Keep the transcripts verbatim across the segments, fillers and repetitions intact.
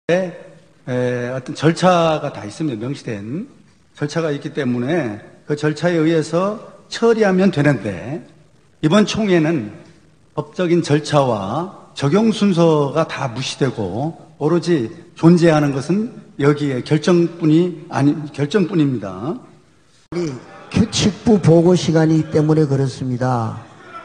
에, 어떤 절차가 다 있습니다. 명시된 절차가 있기 때문에 그 절차에 의해서 처리하면 되는데, 이번 총회는 법적인 절차와 적용 순서가 다 무시되고 오로지 존재하는 것은 여기에 결정뿐이 아니 결정뿐입니다. 우리 규칙부 보고 시간이기 때문에 그렇습니다.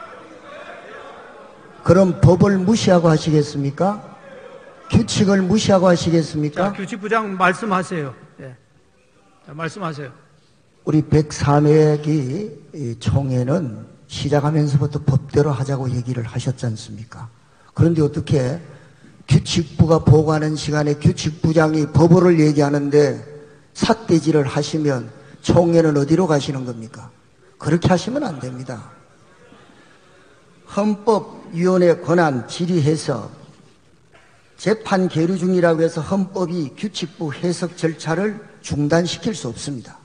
그럼 법을 무시하고 하시겠습니까? 규칙을 무시하고 하시겠습니까? 자, 규칙부장 말씀하세요. 예. 자, 말씀하세요. 우리 백삼 회기 총회는 시작하면서부터 법대로 하자고 얘기를 하셨지 않습니까? 그런데 어떻게 규칙부가 보고하는 시간에 규칙부장이 법을 얘기하는데 삿대질을 하시면 총회는 어디로 가시는 겁니까? 그렇게 하시면 안 됩니다. 헌법위원회 권한 질의 해석, 재판 계류 중이라고 해서 헌법이 규칙부 해석 절차를 중단시킬 수 없습니다.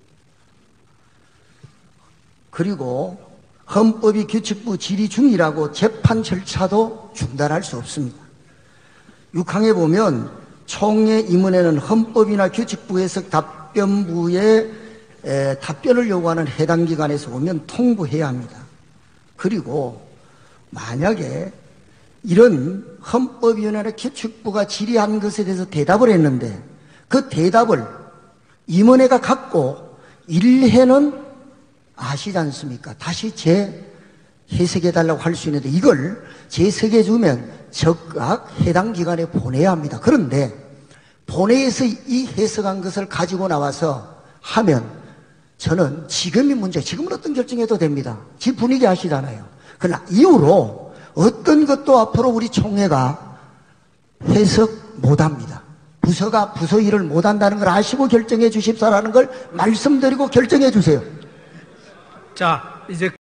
그리고 헌법이 규칙부 질의 중이라고 재판 절차도 중단할 수 없습니다. 육 항에 보면 총회 임원회는 헌법이나 규칙부 해석 답변부에 에, 답변을 요구하는 해당 기관에서 오면 통보해야 합니다. 그리고 만약에 이런 헌법위원회나 규칙부가 질의한 것에 대해서 대답을 했는데 그 대답을 임원회가 갖고 일회는 아시지 않습니까? 다시 재해석해달라고 할 수 있는데 이걸 재해석해주면 즉각 해당 기관에 보내야 합니다. 그런데 본회의에서 이 해석한 것을 가지고 나와서 하면 저는 지금이 문제, 지금은 어떤 결정해도 됩니다. 지 분위기 아시잖아요. 그러나 이후로 어떤 것도 앞으로 우리 총회가 해석 못합니다. 부서가 부서 일을 못한다는 걸 아시고 결정해 주십사라는 걸 말씀드리고 결정해 주세요. 자, 이제